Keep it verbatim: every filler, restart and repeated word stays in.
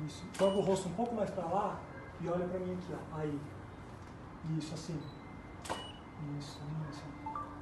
Isso. Joga o rosto um pouco mais para lá e olha para mim aqui, ó. Aí. Isso, assim. Isso, isso.